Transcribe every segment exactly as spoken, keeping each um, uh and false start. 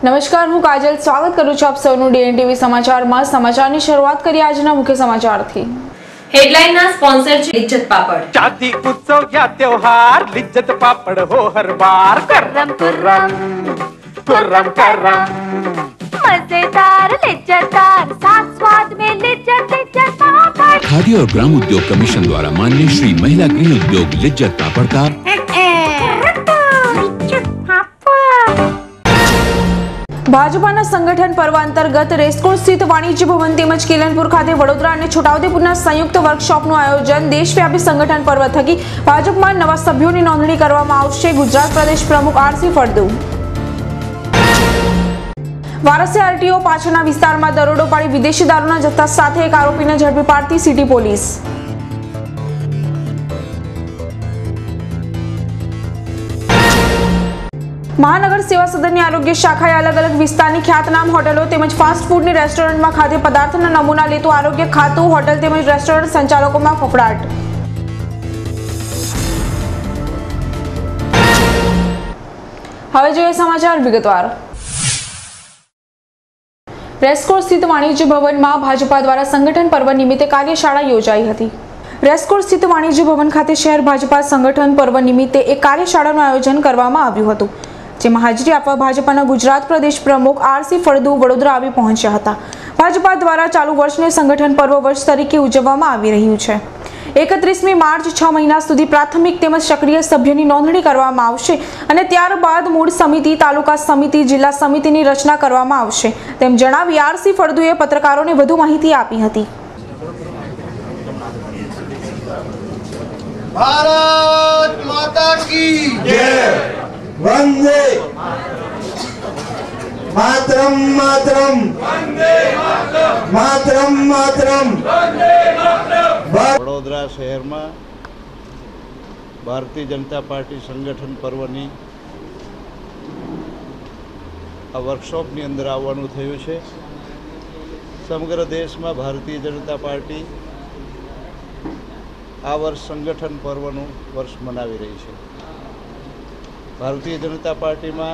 नमस्कार, हूँ काजल। स्वागत करूँ છું આપ સૌનું ડીએનટીવી સમાચારમાં। સમાચારની શરૂઆત કરીએ આજના મુખ્ય સમાચારથી। हेडलाइन ना स्पॉन्सर છે लिज्जत पापड़। शादी उत्सव या त्योहार लिज्जत पापड़ हो हर बार। कर्रम कुर्रम कुर्रम करम मजेदार लिज्जतदार साथ स्वाद में लिज्जत लिज्जत पापड़। खादी और ग्राम उद्योग कमीशन द्वारा मान्य श्री महिला गृह उद्योग लिज्जत पापड़ का भाजपाना संगठन पर्व अंतर्गत रेसकोर्स स्थित वाणिज्य भवन तेमज केलनपुर खाते वडोदरा और छोटाउदेपुरना संयुक्त वर्कशॉपનું आयोजन देशव्यापी संगठन पर्व थकी भाजपમાં नवा सभ्योની नोंधणी કરવામાં આવશે। गुजरात प्रदेश प्रमुख आरसी फळदુ। વારસે આરટીઓ પાછળના વિસ્તારમાં દરોડો પાડી વિદેશી દારૂના જથ્થા સાથે એક આરોપીને ઝડપી પાડતી સિટી પોલીસ। महानगर सेवा सदनની આરોગ્ય શાખાએ અલગ અલગ વિસ્તારની ખ્યાતનામ હોટલો તેમજ ફાસ્ટ ફૂડની રેસ્ટોરન્ટમાં ખાદ્ય પદાર્થના નમૂના લેતું આરોગ્ય ખાતું હોટલ તેમજ રેસ્ટોરન્ટ સંચાલકોમાં ફફડાટ। હવે જોઈએ સમાચાર વિગતવાર। રેસકોર્સ સ્થિત વાણિજ્ય ભવનમાં ભાજપા દ્વારા સંગઠન પર્વ નિમિત્તે કાર્યશાળા યોજાઈ હતી। રેસકોર્સ સ્થિત વાણિજ્ય ભવન ખાતે શહેર ભાજપા સંગઠન પર્વ નિમિત્તે એક કાર્યશાળાનું આયોજન કરવામાં આવ્યું હતું, જેમાં હાજરી આપવા ભાજપાના ગુજરાત પ્રદેશ પ્રમુખ આરસી ફળદુ વડોદરા આવી પહોંચ્યા હતા। ભાજપા દ્વારા ચાલુ વર્ષને સંગઠન પર્વ વર્ષ તરીકે ઉજવવામાં આવી રહ્યું છે। એકત્રીસમી માર્ચ છ મહિના સુધી પ્રાથમિક તેમજ સક્રિય સભ્યોની નોંધણી કરવામાં આવશે અને ત્યારબાદ મૂળ સમિતિ, તાલુકા સમિતિ, જિલ્લા સમિતિની રચના કરવામાં આવશે, તેમ જણાવી આરસી ફળદુએ પત્રકારોને વધુ માહિતી આપી હતી। भारत माता की जय। वंदे मातरम मातरम वंदे मातरम मातरम वंदे मातरम। वडोदरा शहर में भारतीय जनता पार्टी संगठन पर्वनी आ वर्कशॉपनी अंदर आववानुं थयुं छे। समग्र देश में भारतीय जनता पार्टी आ वर्ष संगठन पर्वનું वर्ष मनावी रही है। भारतीय जनता पार्टी में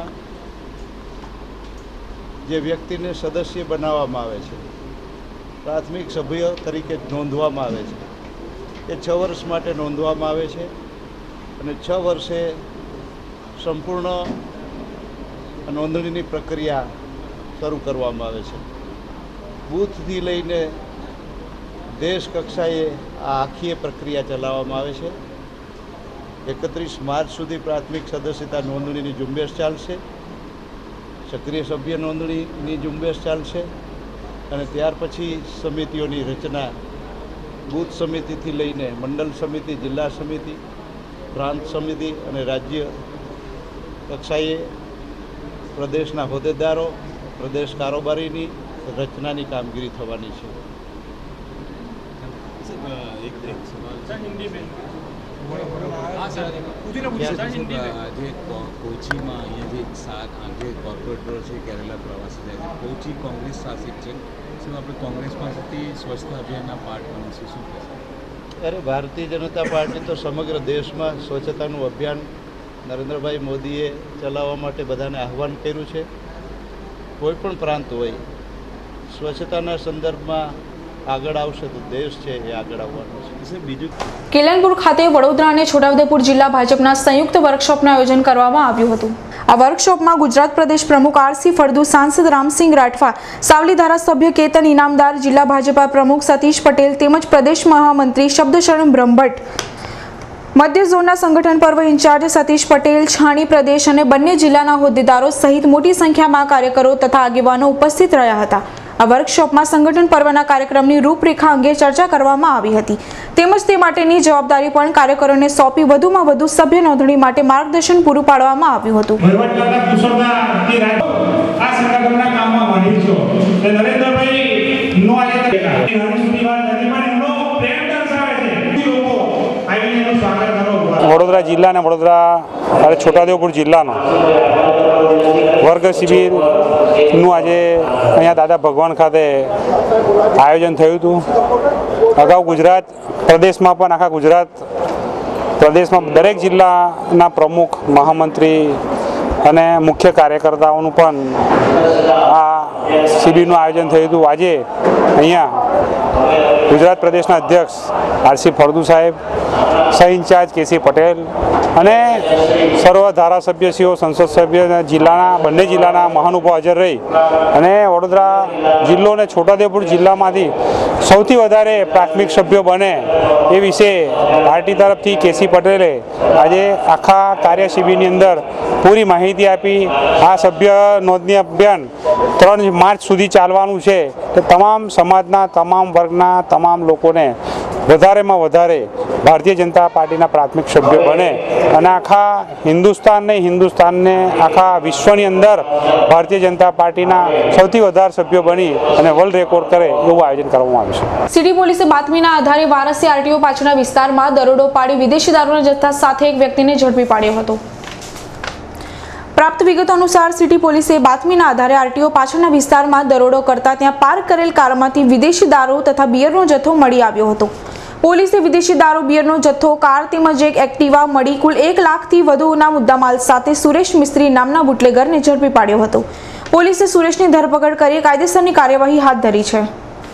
जे व्यक्ति ने सदस्य बनाववामां आवे छे, प्राथमिक सभ्य तरीके नोंधवामां आवे छे, ए छ वर्ष माटे नोंधवामां आवे छे अने छ वर्षे संपूर्ण नोंधणीनी प्रक्रिया शरू करवामां आवे छे। बूथथी लईने देश कक्षाए आ आखी प्रक्रिया चलाववामां आवे छे। एकत्रीस मार्च सुधी प्राथमिक सदस्यता नोंधणीनी झुंबेश चालशे, सक्रिय सभ्य नोंधणीनी झुंबेश चालशे अने त्यार पछी समितिओनी रचना बूथ समितिथी लईने मंडल समिति, जिल्ला समिति, प्रांत समिति अने राज्य कक्षाए प्रदेशना होद्देदारो, प्रदेश कारोबारीनी रचनानी कामगीरी थवानी छे। एक एक सवाल हिंदी में हाँ सर हिंदी में जे कोची में अहीं जे सात जे कॉर्पोरेटरो छे केरला प्रवास जाय छे, कोची कांग्रेस शासित छे, શું આપણે કોંગ્રેસ પાસેથી સ્વચ્છતા અભિયાનના પાર્ટ બનશે શું કહેશો? अरे भारतीय जनता पार्टी तो समग्र देश में स्वच्छताનું अभियान नरेन्द्रभाई मोदीए चलाववा माटे बधाने आह्वान कर्युं छे। कोईपण प्रांत होय स्वच्छताना संदर्भमां આગળ આવશે તો દેશ છે એ આગળ આવવાનો છે। બીજું કેલનપુર ખાતે વડોદરા અને છોટાઉદેપુર જિલ્લા ભાજપના સંયુક્ત વર્કશોપનું આયોજન કરવામાં આવ્યું હતું। આ વર્કશોપમાં ગુજરાત પ્રદેશ પ્રમુખ આરસી ફળદુ, સાંસદ રામસિંહ રાઠવા, સાવલી ધારાસભ્ય કેતન ઇનામદાર, જિલ્લા ભાજપા પ્રમુખ સતીશ પટેલ તેમજ પ્રદેશ મહામંત્રી શબ્દશરણ બ્રહ્મભટ્ટ, મધ્ય ઝોનના સંગઠન પર્વ ઇન્ચાર્જ સતીશ પટેલ, છાણી પ્રદેશ અને બંને જિલ્લાના હોદ્દેદારો સહિત મોટી સંખ્યામાં કાર્યકરો તથા આગેવાનો ઉપસ્થિત રહ્યા હતા। આ વર્કશોપમાં સંગઠન પર્વના કાર્યક્રમની રૂપરેખા અંગે ચર્ચા કરવામાં આવી હતી તેમજ તે માટેની જવાબદારી પણ કાર્યકરોને સોંપી વધુમાં વધુ સભ્ય નોંધણી માટે માર્ગદર્શન પૂરું પાડવામાં આવ્યું હતું। વડોદરા જિલ્લા અને વડોદરા અને છોટાઉદેપુર જિલ્લાનો વર્ગ શિબિરનું આજે અહીંયા દાદા ભગવાન ખાતે આયોજન થયું હતું। અગાઉ ગુજરાત પ્રદેશમાં પણ આખા ગુજરાત પ્રદેશમાં દરેક જિલ્લાના પ્રમુખ, મહામંત્રી, અને મુખ્ય કાર્યકર્તાઓનું પણ આ શિબિરનું આયોજન થયું હતું. આજે અહીંયા ગુજરાત પ્રદેશના અધ્યક્ષ આરસી ફળદુ સાહેબ, સહ ઇન્ચાર્જ કેસી પટેલ અને સર્વ ધારાસભ્યશ્રીઓ, સંસદ સભ્ય જિલ્લાના બંને જિલ્લાના મહાનુભાવો હાજર રહી અને વડોદરા જિલ્લો અને છોટાઉદેપુર જિલ્લામાંથી સૌથી વધારે પ્રાથમિક સભ્યો બને એ વિશે પાર્ટી તરફથી કેસી પટેલે આજે આખા કાર્ય શિબિરની અંદર પૂરી માહિતી આપી. આ સભ્ય નોંધણી અભિયાન ત્રણ માર્ચ સુધી ચાલવાનું છે કે તમામ સમાજના તમામ વર્ગના તમામ લોકોને વધારેમાં વધારે ભારતીય જનતા પાર્ટીના પ્રાથમિક સભ્યો બને અને આખા હિન્દુસ્તાનને હિન્દુસ્તાનને આખા વિશ્વની અંદર ભારતીય જનતા પાર્ટીના સૌથી વધારે સભ્યો બની અને વર્લ્ડ રેકોર્ડ કરે એવું આયોજન કરવામાં આવ્યું છે. સિટી પોલીસે બાતમીના આધારે વારસી આરટીઓ પાછળના વિસ્તારમાં દરોડો પાડી વિદેશી દારૂના જથ્થા સાથે એક વ્યક્તિને ઝડપી પાડ્યો હતો. પ્રાપ્ત વિગતો અનુસાર સિટી પોલીસે બાતમીના આધારે આરટીઓ પાછળના વિસ્તારમાં દરોડો કરતા ત્યાં પાર્ક કરેલ કારમાંથી વિદેશી દારૂ તથા બિયરનો જથ્થો મળી આવ્યો હતો. પોલીસે વિદેશી દારૂ, બિયરનો જથ્થો, કાર તેમજ એક એક્ટિવા મળી કુલ એક લાખથી વધુના મુદ્દામાલ સાથે સુરેશ મિસ્ત્રી નામના બુટલેગરને ઝડપી પાડ્યો હતો. પોલીસે સુરેશની ધરપકડ કરી કાયદેસરની કાર્યવાહી હાથ ધરી છે.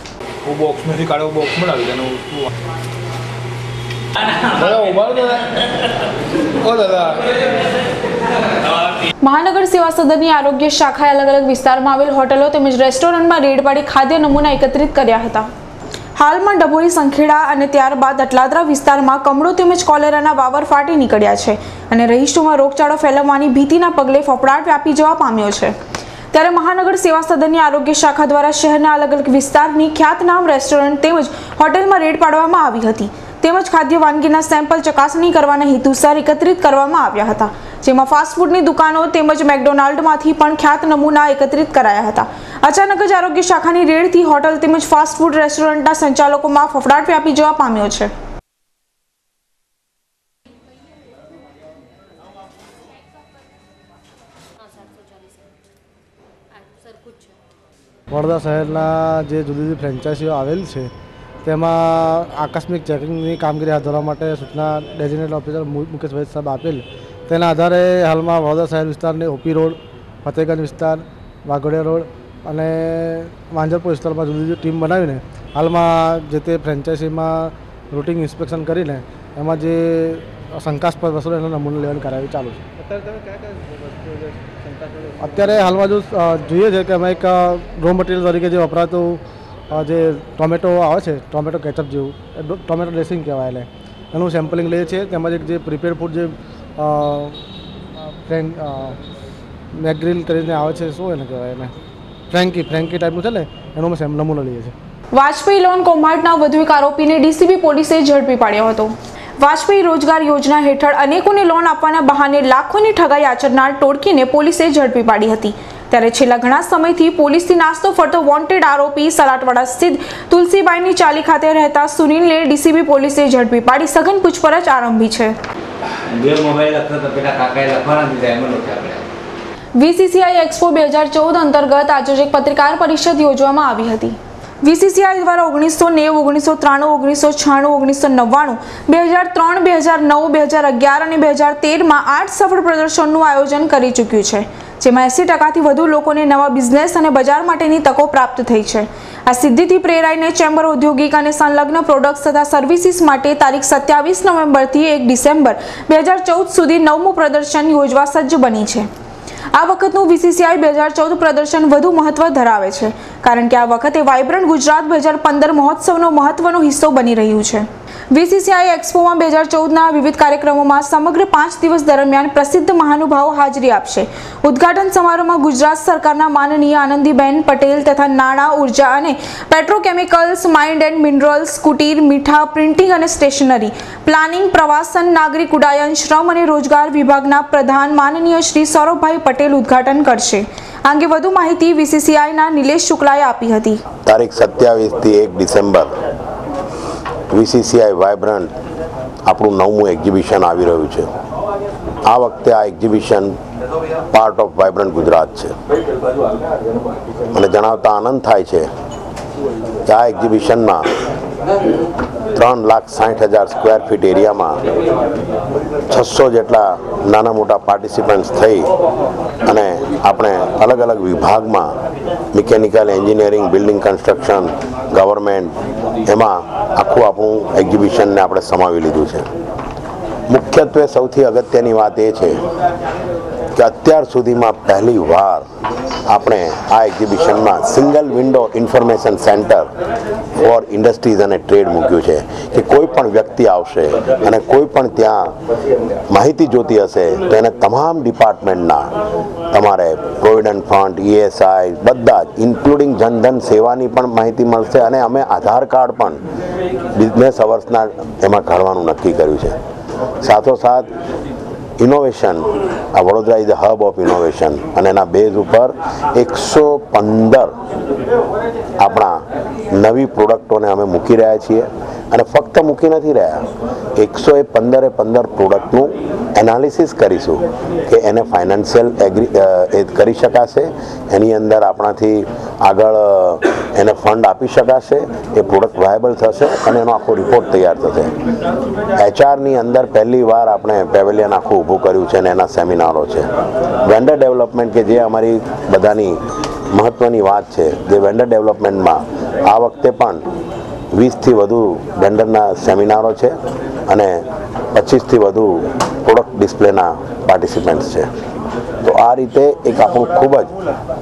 મહાનગર સેવા સદનની આરોગ્ય શાખાએ અલગ અલગ વિસ્તારમાં આવેલ હોટલો તેમજ રેસ્ટોરન્ટમાં રેડ પાડી ખાદ્ય નમૂના એકત્રિત કર્યા હતા. હાલમાં ડભોઈ, સંખેડા અને ત્યારબાદ અટલાદરા વિસ્તારમાં કમળો તેમજ કોલેરાના વાવર ફાટી નીકળ્યા છે અને રહીશોમાં રોગચાળો ફેલાવવાની ભીતિના પગલે ફફડાટ વ્યાપી જવા પામ્યો છે. ત્યારે મહાનગર સેવા સદનની આરોગ્ય શાખા દ્વારા શહેરના અલગ અલગ વિસ્તારની ખ્યાતનામ રેસ્ટોરન્ટ તેમજ હોટેલમાં રેડ પાડવામાં આવી હતી તેમજ ખાદ્ય વાનગીના સેમ્પલ ચકાસણી કરવાના હેતુસર એકત્રિત કરવામાં આવ્યા હતા, જેમાં ફાસ્ટફૂડની દુકાનો તેમજ મેકડોનાલ્ડમાંથી પણ ખ્યાત નમૂના એકત્રિત કરાયા હતા. અચાનક જ આરોગ્ય શાખાની રેડથી હોટલ તેમજ ફાસ્ટફૂડ રેસ્ટોરન્ટના સંચાલકોમાં ફફડાટ વ્યાપી જવા પામ્યો છે. વડોદરા શહેરના જે જુદી જુદી ફ્રેન્ચાઇઝીઓ આવેલ છે તેમાં આકસ્મિક ચેકિંગની કામગીરી હાથ ધરવા માટે સૂચના ડેઝિગ્નેટેડ ઓફિસર મુકેશ વૈદ સાહેબ આપેલ. તેના આધારે હાલમાં વડોદરા શહેર વિસ્તારની ઓપી રોડ, ફતેહગંજ વિસ્તાર, વાઘોડિયા રોડ અને માંજરપુર વિસ્તારમાં જુદી જુદી ટીમ બનાવીને હાલમાં જે તે ફ્રેન્ચાઇઝીમાં રૂટિન ઇન્સ્પેક્શન કરીને એમાં જે શંકાસ્પદ વસ્તુઓ એનો નમૂનો લેવાની કાર્યવાહી ચાલુ છે. અત્યારે હાલમાં જો જોઈએ છે કે અમે એક રો મટીરિયલ તરીકે જે વપરાતું જે ટોમેટો આવે છે, ટોમેટો કેચઅપ જેવું, ટોમેટો ડ્રેસિંગ કહેવાય, એટલે એનું સેમ્પલિંગ લઈએ છીએ. તેમજ એક જે પ્રિપેર ફૂડ જે ફ્રેન્ક મેકગ્રીલ કરીને આવે છે, શું એને કહેવાય, એને ફ્રેન્કી ફ્રેન્કી ટાઈપનું છે ને, એનો અમે નમૂનો લઈએ છીએ. વાજપેયી લોન કૌભાંડના વધુ એક આરોપીને ડીસીબી પોલીસે ઝડપી પાડ્યો હતો. વાજપેયી રોજગાર યોજના હેઠળ અનેકોને લોન આપવાના બહાને લાખોની ઠગાઈ આચરનાર ટોળકીને પોલીસે ઝડપી પાડી હતી. ત્યારે છેલ્લા ઘણા સમયથી પોલીસથી નાસ્તો ફરતો વોન્ટેડ આરોપી સલાટવાડા સ્થિત તુલસીબાઈની ચાલી ખાતે રહેતા સુનિલને ડીસીબી પોલીસે ઝડપી પાડી સઘન પૂછપરછ આરંભી છે. વીસીસીઆઈ એક્સપો બે હજાર ચૌદ અંતર્ગત આજે એક પત્રકાર પરિષદ યોજવામાં આવી હતી. વીસીસીઆઈ દ્વારા ઓગણીસો નેવું, ઓગણીસો ત્રાણું, ઓગણીસો છાણું, ઓગણીસો નવ્વાણું, બે હજાર ત્રણ, બે હજાર નવ, બે હજાર અગિયાર અને બે હજાર તેરમાં આઠ સફળ પ્રદર્શનનું આયોજન કરી ચૂક્યું છે, જેમાં એંસી ટકાથી વધુ લોકોને નવા બિઝનેસ અને બજાર માટેની તકો પ્રાપ્ત થઈ છે. આ સિદ્ધિથી પ્રેરાઈને ચેમ્બર ઔદ્યોગિક અને સંલગ્ન પ્રોડક્ટ્સ તથા સર્વિસીસ માટે તારીખ સત્યાવીસ નવેમ્બરથી એક ડિસેમ્બર બે હજાર ચૌદ સુધી નવમું પ્રદર્શન યોજવા સજ્જ બની છે. આ વખતનું વીસીસીઆઈ બે હજાર ચૌદ પ્રદર્શન વધુ મહત્વ ધરાવે છે, કારણ કે આ વખતે વાઇબ્રન્ટ ગુજરાત બે હજાર પંદર મહોત્સવનો મહત્વનો હિસ્સો બની રહ્યું છે. વીસીસીઆઈ એક્સપોમાં બે હજાર ચૌદના વિવિધ કાર્યક્રમોમાં સમગ્ર પાંચ દિવસ દરમિયાન પ્રસિદ્ધ મહાનુભાવો હાજરી આપશે. ઉદ્ઘાટન સમારોહમાં ગુજરાત સરકારના માનનીય આનંદીબેન પટેલ તથા નાણાં, ઉર્જા અને પેટ્રોકેમિકલ્સ, માઇન્ડ એન્ડ મિનરલ્સ, કુટીર, મીઠા, પ્રિન્ટિંગ અને સ્ટેશનરી, પ્લાનિંગ, પ્રવાસન, નાગરિક ઉડ્ડયન, શ્રમ અને રોજગાર વિભાગના પ્રધાન માનનીય શ્રી સૌરભભાઈ પટેલ ઉદ્ઘાટન કરશે. આ અંગે વધુ માહિતી વીસીસીઆઈના નિલેશ શુક્લાએ આપી હતી. તારીખ સત્યાવીસ થી એક ડિસેમ્બર વીસીસીઆઈ વાઇબ્રન્ટ આપણું નવમું એક્ઝિબિશન આવી રહ્યું છે. આ વખતે આ exhibition part of vibrant Gujarat છે. મને જણાવતા આનંદ થાય છે કે આ એક્ઝિબિશનમાં ત્રણ લાખ સાઠ હજાર સ્ક્વેર ફીટ એરિયામાં છસો જેટલા નાના મોટા પાર્ટિસિપન્ટ્સ થઈ અને આપણે અલગ અલગ વિભાગમાં mechanical engineering, building construction, government, એમાં આખું આપણું એક્ઝિબિશનને આપણે સમાવી લીધું છે. મુખ્યત્વે સૌથી અગત્યની વાત એ છે કે અત્યાર સુધીમાં પહેલી વાર આપણે આ એક્ઝિબિશનમાં single window information centre for industries અને ટ્રેડ મૂક્યું છે કે કોઈ પણ વ્યક્તિ આવશે અને કોઈ પણ ત્યાં માહિતી જોતી હશે તો એને તમામ ડિપાર્ટમેન્ટના, તમારે પ્રોવિડન્ટ ફંડ, ઈએસઆઈ, બધા જ ઇન્ક્લુડિંગ જનધન સેવાની પણ માહિતી મળશે. અને અમે આધાર કાર્ડ પણ બિઝનેસ અવર્સના એમાં કાઢવાનું નક્કી કર્યું છે. સાથોસાથ ઇનોવેશન, આ Vadodara is the hub of innovation, અને એના બેઝ ઉપર એકસો પંદર આપણા નવી પ્રોડક્ટોને અમે મૂકી રહ્યા છીએ. અને ફક્ત મૂકી નથી રહ્યા, એકસો એ પંદરે પંદર પ્રોડક્ટનું એનાલિસિસ કરીશું કે એને ફાઇનાન્શિયલ એગ્રી એ કરી શકાશે, એની અંદર આપણાથી આગળ એને ફંડ આપી શકાશે, એ પ્રોડક્ટ વાયબલ થશે અને એનો આખો રિપોર્ટ તૈયાર થશે. એચઆરની અંદર પહેલી વાર આપણે પેવેલિયન આખું ઊભું કર્યું છે અને એના સેમિનારો છે. વેન્ડર ડેવલપમેન્ટ કે જે અમારી બધાની મહત્ત્વની વાત છે, જે વેન્ડર ડેવલપમેન્ટમાં આ વખતે પણ વીસથી વધુ વેન્ડરના સેમિનારો છે અને પચીસથી વધુ પ્રોડક્ટ ડિસ્પ્લેના પાર્ટિસિપન્ટ્સ છે. તો આ રીતે એક આપણું ખૂબ જ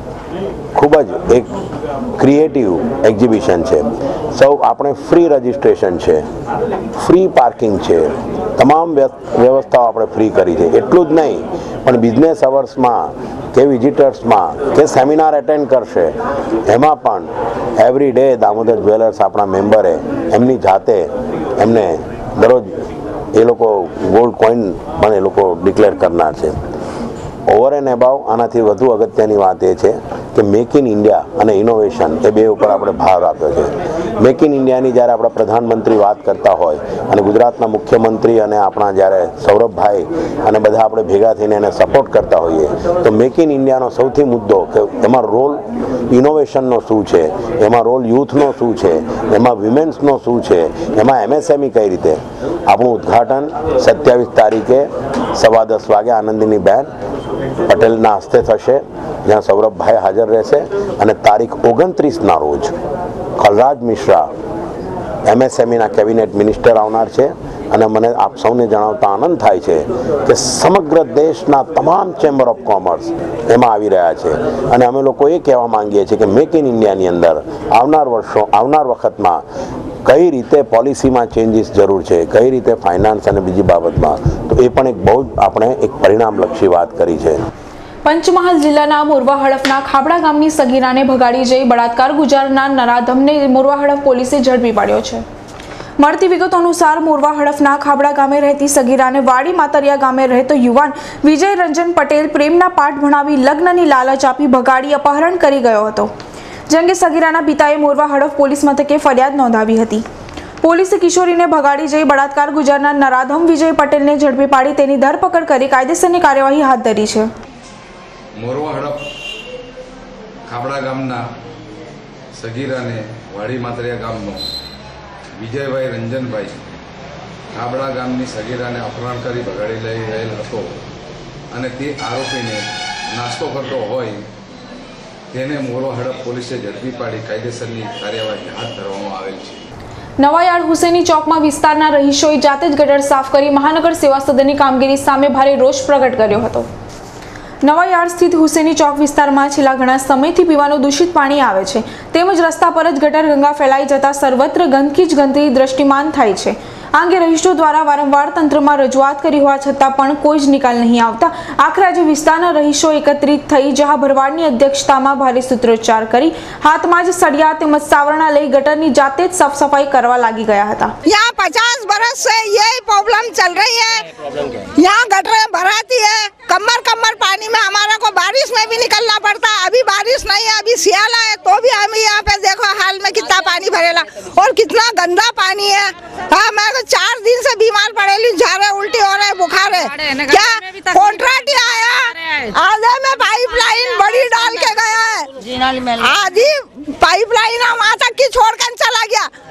ખૂબ જ એક ક્રિએટિવ એક્ઝિબિશન છે. સૌ આપણે ફ્રી રજિસ્ટ્રેશન છે, ફ્રી પાર્કિંગ છે, તમામ વ્યવસ્થાઓ આપણે ફ્રી કરી છે. એટલું જ નહીં પણ બિઝનેસ અવર્સમાં કે વિઝિટર્સમાં કે સેમિનાર એટેન્ડ કરશે એમાં પણ એવરી ડે દામોદર જ્વેલર્સ આપણા મેમ્બરે એમની જાતે એમને દરરોજ એ લોકો ગોલ્ડ કોઈન પણ એ લોકો ડિક્લેર કરનાર છે. ઓવર એન્ડ એબાવ આનાથી વધુ અગત્યની વાત એ છે કે મેક ઇન ઇન્ડિયા અને ઇનોવેશન એ બે ઉપર આપણે ભાર આપ્યો છે. મેક ઇન ઇન્ડિયાની જ્યારે આપણા પ્રધાનમંત્રી વાત કરતા હોય અને ગુજરાતના મુખ્યમંત્રી અને આપણા જ્યારે સૌરભભાઈ અને બધા આપણે ભેગા થઈને એને સપોર્ટ કરતા હોઈએ તો મેક ઇન ઇન્ડિયાનો સૌથી મુદ્દો કે એમાં રોલ ઇનોવેશનનો શું છે, એમાં રોલ યુથનો શું છે, એમાં વિમેન્સનો શું છે, એમાં એમએસએમઈ કઈ રીતે. આપણું ઉદ્ઘાટન સત્યાવીસ તારીખે સવા દસ વાગે આનંદીની બેન પટેલના હસ્તે થશે, જ્યાં સૌરભભાઈ હાજર રહેશે. અને તારીખ ઓગણત્રીસના રોજ ખલરાજ મિશ્રા એમએસએમઈના કેબિનેટ મિનિસ્ટર આવનાર છે. અને મને આપ સૌને જણાવતા આનંદ થાય છે કે સમગ્ર દેશના તમામ ચેમ્બર ઓફ કોમર્સ એમાં આવી રહ્યા છે. અને અમે લોકો એ કહેવા માંગીએ છીએ કે મેક ઇન ઇન્ડિયાની અંદર આવનાર વર્ષો આવનાર વખતમાં કઈ રીતે પોલિસીમાં ચેન્જીસ જરૂર છે, કઈ રીતે ફાઇનાન્સ અને બીજી બાબતમાં, તો એ પણ એક બહુ જ આપણે એક પરિણામલક્ષી વાત કરી છે. પંચમહાલ જિલ્લાના મોરવા હડફના ખાબડા ગામની સગીરાને ભગાડી જઈ બળાત્કાર ગુજારનાર નરાધમને મોરવા હડફ પોલીસે ઝડપી પાડ્યો છે. મળતી વિગતો અનુસાર મોરવા હડફના ખાબડા ગામે રહેતી સગીરાને વાડી માતરિયા ગામે રહેતો યુવાન વિજય રંજન પટેલ પ્રેમના પાઠ ભણાવી લગ્નની લાલચ આપી ભગાડી અપહરણ કરી ગયો હતો. જે અંગે સગીરાના પિતાએ મોરવા હડફ પોલીસ મથકે ફરિયાદ નોંધાવી હતી. પોલીસે કિશોરીને ભગાડી જઈ બળાત્કાર ગુજારનાર નરાધમ વિજય પટેલને ઝડપી પાડી તેની ધરપકડ કરી કાયદેસરની કાર્યવાહી હાથ ધરી છે. મોરવા હડફ ખાબડા ગામના સગીરાને વાડી માતરિયા ગામનો વિજયભાઈ રંજનભાઈ ખાબડા ગામની સગીરાને અપહરણ કરી ભગાડી લઈ રહેલ હતો અને તે આરોપીને નાસ્તો કરતો હોય તેને મોરવા હડફ પોલીસે ઝડપી પાડી કાયદેસરની કાર્યવાહી હાથ ધરવામાં આવેલ છે. નવાયાર્ડ હુસેની ચોકમાં વિસ્તારના રહીશોએ જાતે જ ગટર સાફ કરી મહાનગર સેવા સદનની કામગીરી સામે ભારે રોષ પ્રગટ કર્યો હતો. નવાયાર્ડ સ્થિત હુસેની ચોક વિસ્તારમાં છેલ્લા ઘણા સમયથી પીવાનું દૂષિત પાણી આવે છે, તેમજ રસ્તા પર જ ગટર ગંગા ફેલાઈ જતા સર્વત્ર ગંદકી જ ગંદકી દ્રષ્ટિમાન થાય છે. આ અંગે રહીશો દ્વારા વારંવાર તંત્રમાં રજૂઆત કરી હોવા છતાં પણ કોઈ જ નિકાલ નહીં આવતા આખરે આજે વિસ્તારના રહીશો એકત્રિત થઈ જહા ભરવાડની અધ્યક્ષતામાં ભારે સૂત્રોચ્ચાર કરી હાથમાં જ સળિયા તેમજ સાવરણા લઈ ગટરની જાતે જ સાફ સફાઈ કરવા લાગી ગયા હતા. यहाँ पचास बरस से ये प्रॉब्लम चल रही है. यहाँ गटरें भराती है, कमर कमर पानी में हमारा को बारिश में भी निकलना पड़ता है. अभी बारिश नहीं है, अभी सियाला है, तो भी हम यहाँ पे देखो हाल में कितना पानी भरेला और कितना गंदा पानी है. हाँ, मैं तो चार दिन से बीमार पड़ेली, झारे उल्टी हो रहे, बुखार है. क्या कॉन्ट्रैक्ट आया आधे में पाइपलाइन बड़ी डाल के गया है, आधी पाइपलाइन वहाँ तक की छोड़ कर चला गया.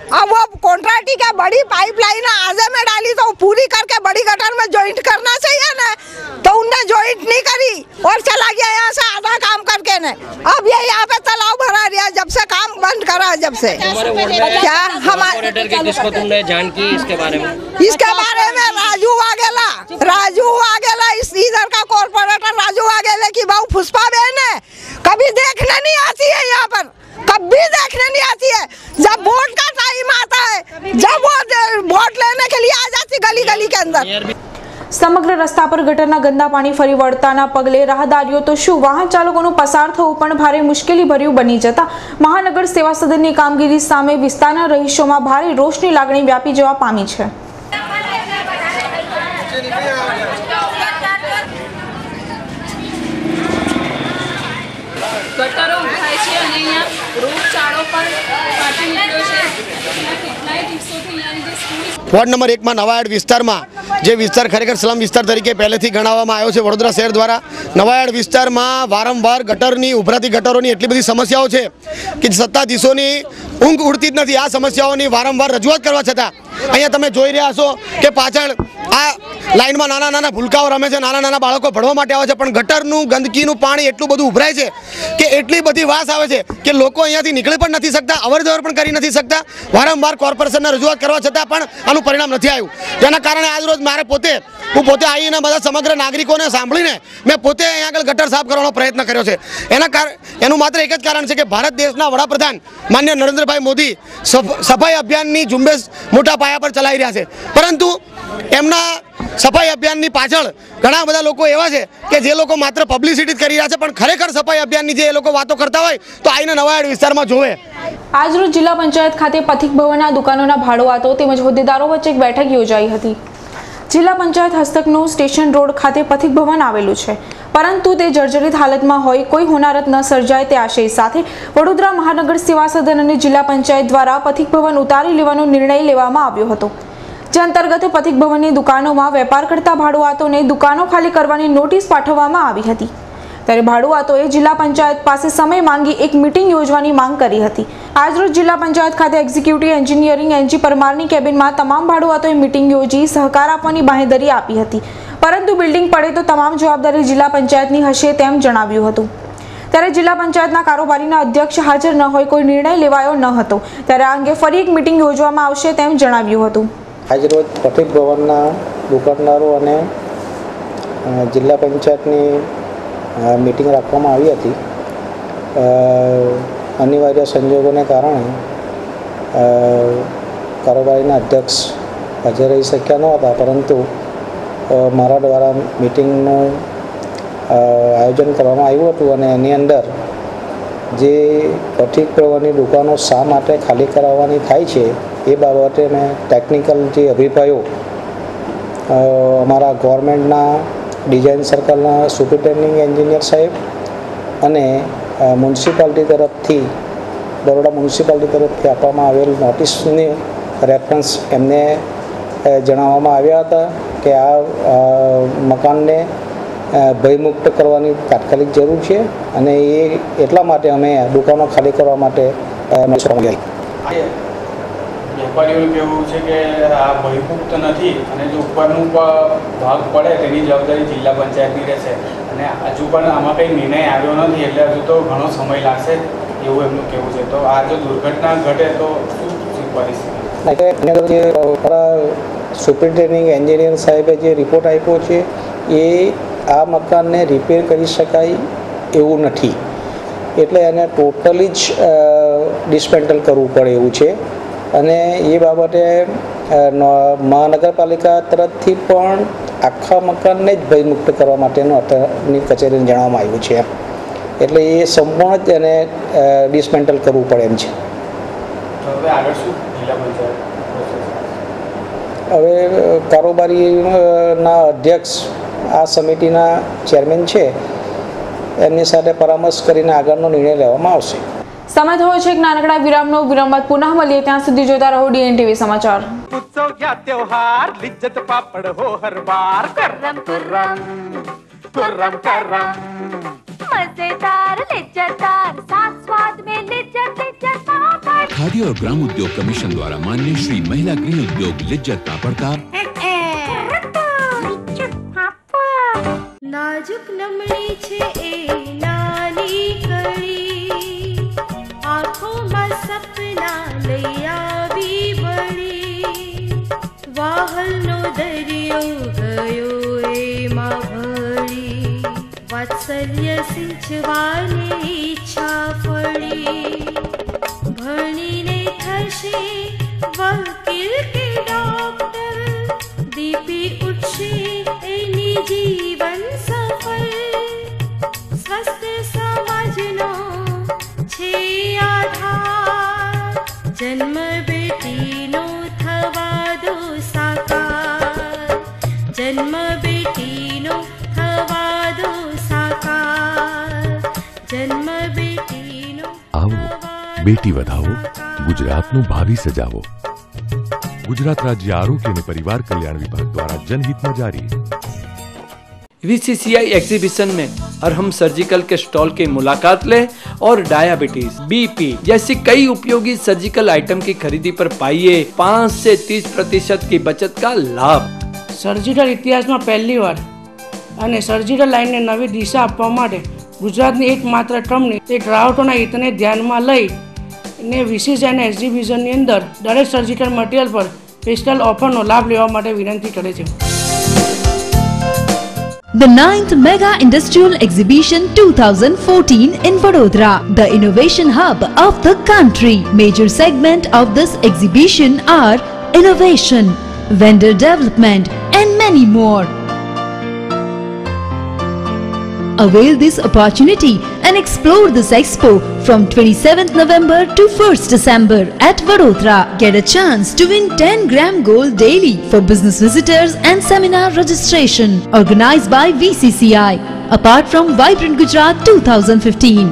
अब वो कॉन्ट्रैक्टी क्या बड़ी पाइपलाइन आगे में डाली तो पूरी करके बड़ी गटर में जॉइंट करना चाहिए ना, तो उनने जॉइंट नहीं करी और चला गया यहाँ से आधा काम करके ने। अब ये यहाँ पे तालाब भरा दिया जब से काम बंद करा, जब से क्या हमारे किसको तुमने जान की इसके बारे में? इसके बारे में राजू वाघेला, राजू वाघेला इस इधर का कॉर्पोरेटर राजू वाघेला की बहू पुष्पा बहन है, कभी देखने नहीं आती है यहाँ पर, कभी देखने नहीं आती है। जब वोट का टाइम आता है, जब वो वोट लेने के लिए आ जाती गली गली के अंदर। સમગ્ર રસ્તા પર ગટરના ગંદા પાણી ફરી વળતાના પગલે રાહદારીઓ તો શું વાહન ચાલકોનું પસાર થવું પણ ભારે મુશ્કેલી ભર્યું બની જતા મહાનગર સેવા સદનની કામગીરી સામે વિસ્તારના રહીશોમાં ભારે રોષની લાગણી વ્યાપી જવા પામી છે। ગટરો ઉઠાય છે અને અહીંયા રોગચાળો પણ ફાટી નીકળ્યો છે। કેટલાય દિવસોથી અહીંયાની જે સ્કૂલ વોર્ડ નંબર એકમાં નવાયાર્ડ વિસ્તારમાં જે વિસ્તાર ખરેખર સ્લમ વિસ્તાર તરીકે પહેલેથી ગણાવવામાં આવ્યો છે વડોદરા શહેર દ્વારા, નવાયાર્ડ વિસ્તારમાં વારંવાર ગટરની ઉભરાતી ગટરોની એટલી બધી સમસ્યાઓ છે કે સત્તાધીશોની ઊંઘ ઉડતી જ નથી। આ સમસ્યાઓની વારંવાર રજૂઆત કરવા છતાં અહીંયા તમે જોઈ રહ્યા છો કે પાછળ આ લાઈનમાં નાના નાના ભૂલકાઓ રમે છે, નાના નાના બાળકો ભણવા માટે આવે છે, પણ ગટરનું ગંદકીનું પાણી એટલું બધું ઉભરાય છે કે એટલી બધી વાસ આવે છે કે લોકો અહીંયાથી નીકળી પણ નથી શકતા, અવર જવર પણ કરી નથી શકતા। વારંવાર કોર્પોરેશનને રજૂઆત કરવા છતાં પણ આનું પરિણામ નથી આવ્યું, જેના કારણે આજ રોજ મારે પોતે હું પોતે આવીને બધા સમગ્ર નાગરિકોને સાંભળીને મેં પોતે અહીંયા આગળ ગટર સાફ કરવાનો પ્રયત્ન કર્યો છે। એના કારણ એનું માત્ર એક જ કારણ છે કે ભારત દેશના વડાપ્રધાન માન્ય નરેન્દ્રભાઈ મોદી સફાઈ અભિયાનની ઝુંબેશ મોટા પાયા પર ચલાવી રહ્યા છે, પરંતુ એમના સફાઈ અભિયાનની પાછળ ઘણા બધા લોકો એવા છે કે જે લોકો માત્ર પબ્લિસિટી જ કરી રહ્યા છે, પણ ખરેખર સફાઈ અભિયાનની જે એ લોકો વાતો કરતા હોય તો આઈને નવાયાર્ડ વિસ્તારમાં જોવે। આજરોજ જિલ્લા પંચાયત ખાતે પથિક ભવનના દુકાનોના ભાડુઆતો તેમજ હોદ્દેદારો વચ્ચે એક બેઠક યોજાઈ હતી। જિલ્લા પંચાયત હસ્તકનું સ્ટેશન રોડ ખાતે પથિક ભવન આવેલું છે, પરંતુ તે જર્જરિત હાલતમાં હોય, કોઈ હોનારત ન સર્જાય તે આશય સાથે વડોદરા મહાનગર સેવા સદન અને જિલ્લા પંચાયત દ્વારા પથિક ભવન ઉતારી લેવાનો નિર્ણય લેવામાં આવ્યો હતો, જે અંતર્ગત પથિક ભવનની દુકાનોમાં વેપાર કરતા ભાડુઆતોને દુકાનો ખાલી કરવાની નોટિસ પાઠવવામાં આવી હતી। ત્યારે ભાડુઆતોએ જિલ્લા પંચાયત પાસે સમય માંગી એક મીટિંગ યોજવાની માંગ કરી હતી। આજરોજ જિલ્લા પંચાયત ખાતે એક્ઝિક્યુટિવ એન્જિનિયરિંગ એનજી પરમારની કેબિનમાં તમામ ભાડુઆતોએ મીટિંગ યોજી સહકાર આપવાની બાંહેધરી આપી હતી, પરંતુ બિલ્ડિંગ પડે તો તમામ જવાબદારી જિલ્લા પંચાયતની હશે તેમ જણાવ્યું હતું। ત્યારે જિલ્લા પંચાયતના કારોબારીના અધ્યક્ષ હાજર ન હોય કોઈ નિર્ણય લેવાયો ન હતો, ત્યારે આ અંગે ફરી એક મીટિંગ યોજવામાં આવશે તેમ જણાવ્યું હતું। આજરોજ પથિક ભવનના દુકાનદારો અને જિલ્લા પંચાયતની મીટિંગ રાખવામાં આવી હતી। અનિવાર્ય સંજોગોને કારણે કારોબારીના અધ્યક્ષ હાજર રહી શક્યા ન હતા, પરંતુ મારા દ્વારા મીટિંગનું આયોજન કરવામાં આવ્યું હતું અને એની અંદર જે પથિક ભવનની દુકાનો શા માટે ખાલી કરાવવાની થાય છે એ બાબતે મેં ટેકનિકલ જે અભિપ્રાયો અમારા ગવર્મેન્ટના ડિઝાઇન સર્કલના સુપ્રિન્ટેન્ડિંગ એન્જિનિયર સાહેબ અને મ્યુનિસિપાલિટી તરફથી બરોડા મ્યુનિસિપાલિટી તરફથી આપવામાં આવેલ નોટિસની રેફરન્સ એમને જણાવવામાં આવ્યા હતા કે આ મકાનને ભયમુક્ત કરવાની તાત્કાલિક જરૂર છે અને એ એટલા માટે અમે દુકાનો ખાલી કરવા માટે વેપારીઓનું કહેવું છે કે આ ભયમુક્ત નથી અને જો ઉપરનું ભાગ પડે તેની જવાબદારી જિલ્લા પંચાયતની રહેશે અને હજુ પણ આમાં કંઈ નિર્ણય આવ્યો નથી, એટલે હજુ તો ઘણો સમય લાગશે એવું એમનું કહેવું છે। તો આ જો દુર્ઘટના ઘટે તો શું પરિસ્થિતિ? સુપ્રિન્ટેન્ડિંગ એન્જિનિયર સાહેબે જે રિપોર્ટ આપ્યો છે એ આ મકાનને રિપેર કરી શકાય એવું નથી, એટલે એને ટોટલી જ ડિસમેન્ટલ કરવું પડે એવું છે અને એ બાબતે મહાનગરપાલિકા તરફથી પણ આખા મકાનને જ ભયમુક્ત કરવા માટેનું અત્યારની કચેરીને જણાવવામાં આવ્યું છે, એટલે એ સંપૂર્ણ જ એને ડિસમેન્ટલ કરવું પડે એમ છે। હવે આગળ શું જિલ્લા પંચાયત હવે કારોબારીના અધ્યક્ષ આ સમિતિના ચેરમેન છે, એમની સાથે પરામર્શ કરીને આગળનો નિર્ણય લેવામાં આવશે। સમય થયો છે એક નાનકડા વિરામનો, વિરામ બાદ પુનઃ મળીએ, ત્યાં સુધી જોતા રહો ડીએનટીવી સમાચાર। उत्सव क्या त्योहार लिज्जत पापड़ हो हर बार, कुर्रम कुर्रम कुर्रम करम मजेदार लिज्जतदार साथ स्वाद में लिज्जत लिज्जत पापड़। खादी और ग्राम उद्योग कमीशन द्वारा माननीय श्री महिला गृह उद्योग लिज्जत पापड़ का नाजुक नमणी छे ए नानी कड़ी आँखों में सपना लई आवी बड़ी वाहल नो दरियो गयो एमा भरी वात्सल्य सिंचवानी इच्छा फड़ी भणीने थशे वकील के डॉक्टर दीपी उठशे एनी जीवन सफल स्वस्थ समाजनो छे आधार जन्म बेटीनो थवा दो साकार जन्म बेटीनो थवा दो साकार जन्म बेटीनो आओ बेटी વધાવો ગુજરાતનું ભાવિ સજાવો गुजरात राज्य आरोग्य અને परिवार कल्याण विभाग द्वारा जनहित में जारी। वीसीसीआई एग्जीबिशन में अरहम सर्जिकल के स्टॉल की मुलाकात ले और डायबिटीज, बीपी जैसी कई उपयोगी सर्जिकल आइटम की खरीदी पर पाइए पाँच से तीस प्रतिशत की बचत का लाभ। सर्जिकल इतिहास में पहली बार અને સર્જિકલ લાઇનને નવી દિશા આપવા માટે ગુજરાતની એકમાત્ર કંપની તે ગ્રાહકોના હિતને ધ્યાનમાં લઈને વીસીસીઆઈના એક્ઝિબિશનની અંદર દરેક સર્જિકલ મટીરિયલ પર સ્પેશિયલ ઓફરનો લાભ લેવા માટે વિનંતી કરે છે। The ninth Mega Industrial Exhibition twenty fourteen in Vadodara, the innovation hub of the country. Major segment of this exhibition are innovation, vendor development and many more. Avail this opportunity and explore this expo from twenty-seventh November to first December at Vadodara. Get a chance to win ten gram gold daily for business visitors and seminar registration. Organized by V C C I. Apart from Vibrant Gujarat twenty fifteen.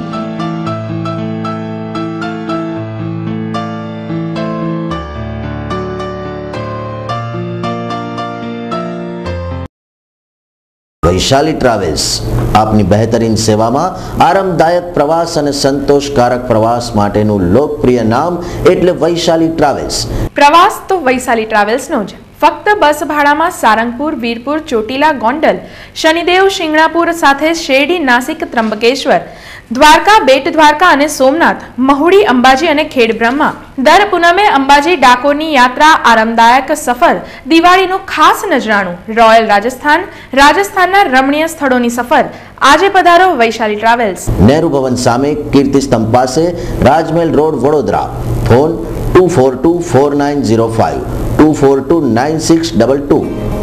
Vaishali travels आपनी बेहतरीन सेवा में आरामदायक प्रवास और संतोषकारक प्रवास माटेनु लोकप्रिय नाम एटले वैशाली ट्रावेल्स। प्रवास तो वैशाली ट्रावेल्स नो ज फक्त बस भाड़ा में सारंगपुर, वीरपुर, चोटीला, गोंडल, शनिदेव, शिंगणापुर साथे शेरडी, नासिक, त्र्यंबकेश्वर, द्वारका, बेट द्वारका अने सोमनाथ, महुड़ी, अंबाजी अने खेड़ब्रह्मा। दर पूनमे अंबाजी डाकोरनी यात्रा, आरामदायक सफर, दिवाळीनुं खास नजराणुं, रॉयल राजस्थान, राजस्थानना रमणीय स्थळोनी सफर। आजे पधारो वैशाली ट्रावेल्स। नेहरू भवन सामे कीर्ति स्तंभ पासे Rajmahal road Vadodara. Phone two four two four nine zero five two four two nine six double two.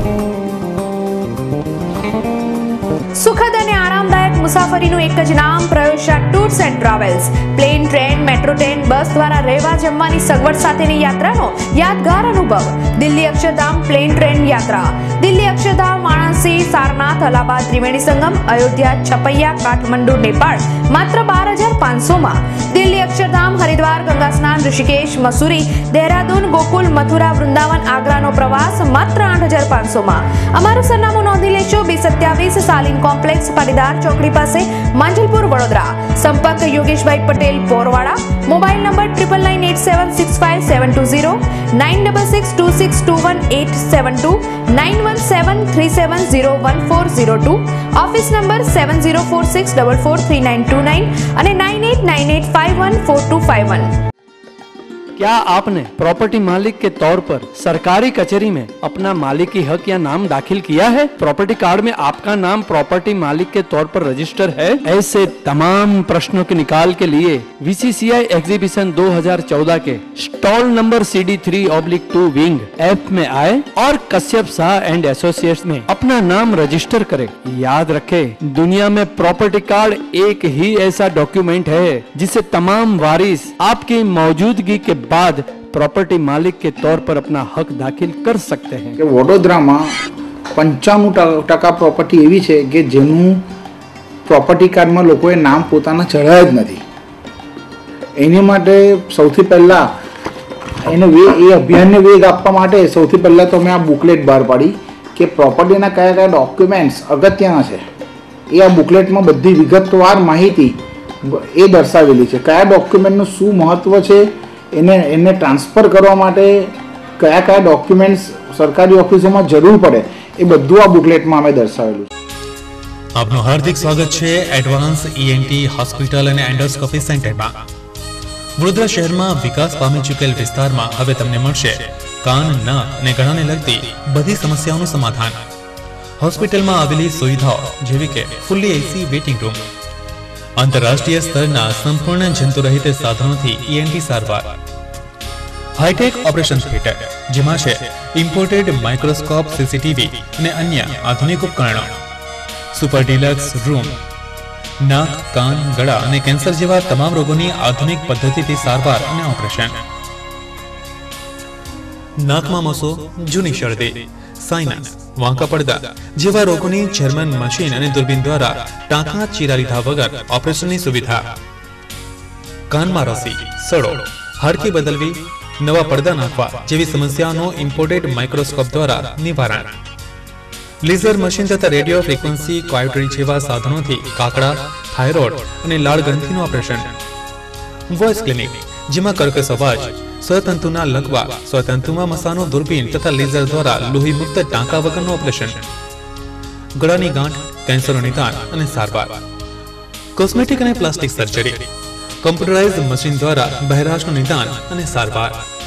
सुखद અને આરામદાયક મુસાફરીનું એક જ નામ Prayosha tours and travels. Plane, train, metro train, bus દ્વારા રહેવા જમવાની સગવડ સાથેની યાત્રાનો યાદગાર અનુભવ। દિલ્હી અક્ષરધામ પ્લેન ટ્રેન યાત્રા। દિલ્હી અક્ષરધામ, વારાણસી, સારનાથ, અલ્હાબાદ, ત્રિવેણી સંગમ, અયોધ્યા, છપૈયા, કાઠમંડુ, नेपाळ માત્ર બાર હજાર પાંચસો માં। દિલ્હી અક્ષરધામ, હરિદ્વાર, ગંગા સ્નાન, ઋષિકેશ, મસૂરી, દેહરાદૂન, ગોકુલ, મથુરા, વૃંદાવન, આગ્રાનો પ્રવાસ માત્ર આઠ હજાર પાંચસો માં। અમારું સરનામું નોંધી લેશો બી સત્યાવીસ સાલિન कॉम्प्लेक्स परिदार चौकड़ी पासे मांजलपुर वडोदरा। संपर्क Yogesh bhai Patel Porwada. Mobile number triple nine eight seven six five seven two zero nine double six two six two one eight seven two nine one seven three seven zero one four zero two. Office number seven zero four six double four three nine two nine और nine eight nine eight five one four two five one. क्या आपने property मालिक के तौर पर सरकारी कचहरी में अपना मालिकी हक या नाम दाखिल किया है? प्रॉपर्टी कार्ड में आपका नाम प्रॉपर्टी मालिक के तौर पर रजिस्टर है? ऐसे तमाम प्रश्नों के निकाल के लिए वीसीसीआई एग्जीबिशन दो हज़ार चौदह के stall number C D three oblique two wing F में आए और कश्यप शाह एंड एसोसिएट्स में अपना नाम रजिस्टर करे। याद रखे, दुनिया में प्रॉपर्टी कार्ड एक ही ऐसा डॉक्यूमेंट है जिसे तमाम वारिस आपकी मौजूदगी के बाद प्रॉपर्टी मालिक के तौर पर अपना हक दाखिल कर सकते हैं। કે વડોદરામાં પંચાણું ટકા પ્રોપર્ટી એવી છે કે જેનું પ્રોપર્ટી કાર્ડમાં લોકોએ નામ પોતાના ચડાવ્યા જ નથી। એની માટે સૌથી પહેલાં એને વે એ અભિયાનને વેગ આપવા માટે સૌથી પહેલાં તો મેં આ બુકલેટ બહાર પાડી કે પ્રોપર્ટીના કયા કયા ડોક્યુમેન્ટ્સ અગત્યના છે। એ આ બુકલેટમાં બધી વિગતવાર માહિતી એ દર્શાવેલી છે। કયા ડોક્યુમેન્ટનું શું મહત્ત્વ છે એને એને ટ્રાન્સફર કરવા માટે કયા કયા ડોક્યુમેન્ટ્સ સરકારી ઓફિસોમાં જરૂર પડે એ બધું આ બુકલેટમાં અમે દર્શાવેલું છે. આપનું હાર્દિક સ્વાગત છે એડવાન્સ ઈએનટી હોસ્પિટલ અને એન્ડોસ્કોપી સેન્ટરમાં. વડોદરા શહેરમાં વિકાસ પામી ચૂકેલ વિસ્તારમાં હવે તમને મળશે કાન, નાક અને ગળાને લગતી બધી સમસ્યાઓનું સમાધાન. હોસ્પિટલમાં આવેલી સુવિધાઓ જેવી કે ફુલ્લી એસી વેઇટિંગ રૂમ, આંતરરાષ્ટ્રીય સ્તરના સંપૂર્ણ જંતુરહિત સાધનોથી ઈએનટી સારવાર, હાઈટેક ઓપરેશન થિયેટર જેમાં છે ઇમ્પોર્ટેડ માઇક્રોસ્કોપ, સીસીટીવી અને અન્ય આધુનિક ઉપકરણો, સુપર ડિલક્સ રૂમ, નાક, કાન, ગળા અને કેન્સર જેવા તમામ રોગોની આધુનિક પદ્ધતિથી સારવાર અને ઓપરેશન. નાકમાં મસો, જૂની શરદી, સાઇનસ, વાંકા પડદા જેવા રોગોની જર્મન મશીન અને દૂરબીન દ્વારા ટાંકા ચીરા લીધા વગર ઓપરેશનની સુવિધા. કાનમાં રસી, સડો, હાડકી બદલવી, નવા પડદા નાખવા જેવી સમસ્યાઓનું ઇમ્પોર્ટેડ માઇક્રોસ્કોપ દ્વારા નિવારણ. લેઝર મશીન તથા રેડિયો ફ્રીક્વન્સી ક્વાયોટરી જેવા સાધનોથી કાકડા, થાઇરોઇડ અને લાળ ગ્રંથિનું ઓપરેશન. વોઇસ ક્લિનિક જેમાં કર્કશ અવાજ, સ્વતંતુના લકવા, સ્વતંતુમાં મસાનો દૂરબીન તથા લેઝર દ્વારા લોહી મુક્ત ટાંકા વગરનું ઓપરેશન. ગળાની ગાંઠ, કેન્સરનું નિદાન અને સારવાર. કોસ્મેટિક અને પ્લાસ્ટિક સર્જરી, કમ્પ્યુટરાઇઝ મશીન દ્વારા બહેરાશનું નિદાન અને સારવાર.